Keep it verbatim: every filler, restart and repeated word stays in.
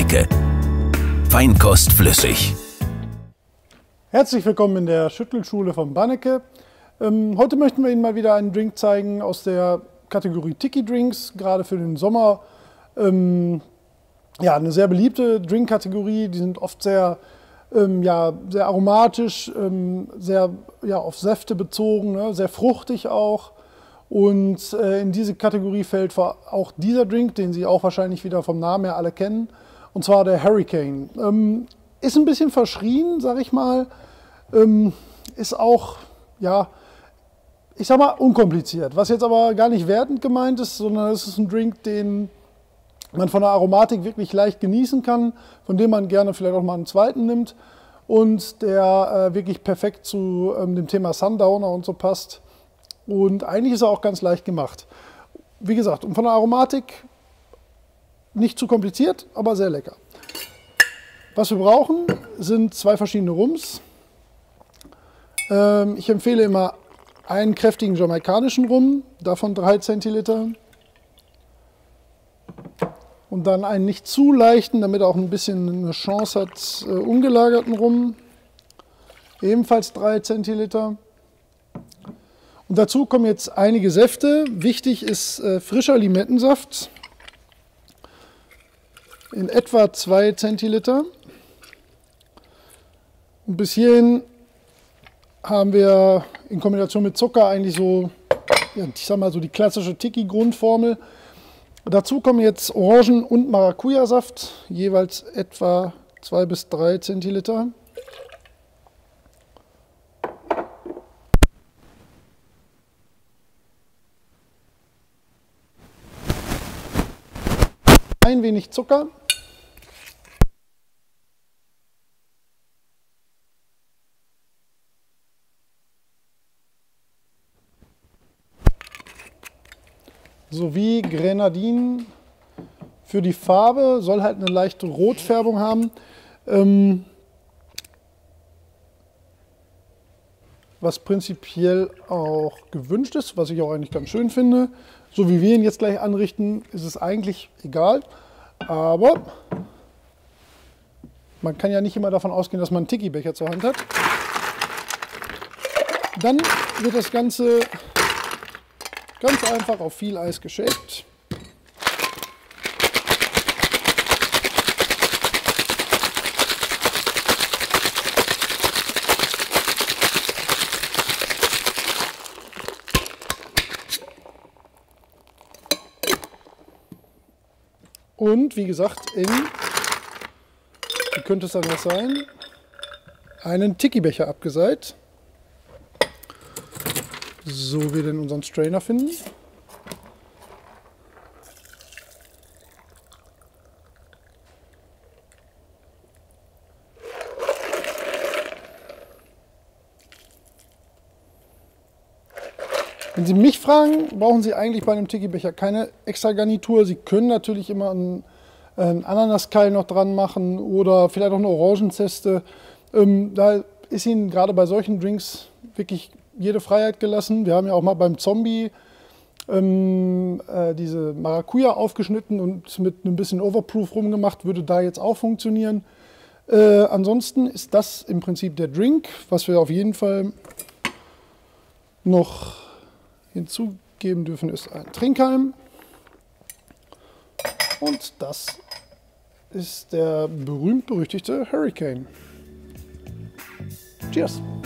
Banneke. Feinkost flüssig. Herzlich willkommen in der Schüttelschule von Banneke. Ähm, heute möchten wir Ihnen mal wieder einen Drink zeigen aus der Kategorie Tiki Drinks, gerade für den Sommer. Ähm, ja, eine sehr beliebte Drink-Kategorie. Die sind oft sehr, ähm, ja, sehr aromatisch, ähm, sehr ja, auf Säfte bezogen, ne? Sehr fruchtig auch. Und äh, in diese Kategorie fällt auch dieser Drink, den Sie auch wahrscheinlich wieder vom Namen her alle kennen, und zwar der Hurricane. Ähm, ist ein bisschen verschrien, sag ich mal, ähm, ist auch, ja, ich sag mal, unkompliziert. Was jetzt aber gar nicht wertend gemeint ist, sondern es ist ein Drink, den man von der Aromatik wirklich leicht genießen kann, von dem man gerne vielleicht auch mal einen zweiten nimmt und der äh, wirklich perfekt zu ähm, dem Thema Sundowner und so passt. Und eigentlich ist er auch ganz leicht gemacht. Wie gesagt, und von der Aromatik nicht zu kompliziert, aber sehr lecker. Was wir brauchen, sind zwei verschiedene Rums. Ähm, ich empfehle immer einen kräftigen jamaikanischen Rum, davon drei Zentiliter. Und dann einen nicht zu leichten, damit er auch ein bisschen eine Chance hat, äh, ungelagerten Rum. Ebenfalls drei Zentiliter. Und dazu kommen jetzt einige Säfte. Wichtig ist äh, frischer Limettensaft in etwa zwei Zentiliter. Und bis hierhin haben wir in Kombination mit Zucker eigentlich so, ja, ich sag mal so die klassische Tiki-Grundformel. Dazu kommen jetzt Orangen- und Maracuja-Saft, jeweils etwa zwei bis drei Zentiliter. Ein wenig Zucker. Sowie Grenadin für die Farbe, soll halt eine leichte Rotfärbung haben. Ähm, was prinzipiell auch gewünscht ist, was ich auch eigentlich ganz schön finde. So wie wir ihn jetzt gleich anrichten, ist es eigentlich egal. Aber man kann ja nicht immer davon ausgehen, dass man einen Tiki-Becher zur Hand hat. Dann wird das Ganze ganz einfach auf viel Eis geschält. Und wie gesagt, in, wie könnte es anders sein, einen Tiki-Becher abgeseit. So wir denn unseren Strainer finden. Wenn Sie mich fragen, brauchen Sie eigentlich bei einem Tiki-Becher keine extra Garnitur. Sie können natürlich immer einen, einen Ananaskeil noch dran machen oder vielleicht auch eine Orangenzeste. Ähm, da ist Ihnen gerade bei solchen Drinks wirklich jede Freiheit gelassen. Wir haben ja auch mal beim Zombie ähm, äh, diese Maracuja aufgeschnitten und mit ein bisschen Overproof rumgemacht, würde da jetzt auch funktionieren. Äh, ansonsten ist das im Prinzip der Drink, was wir auf jeden Fall noch hinzugeben dürfen, ist ein Trinkhalm. Und das ist der berühmt-berüchtigte Hurricane. Cheers!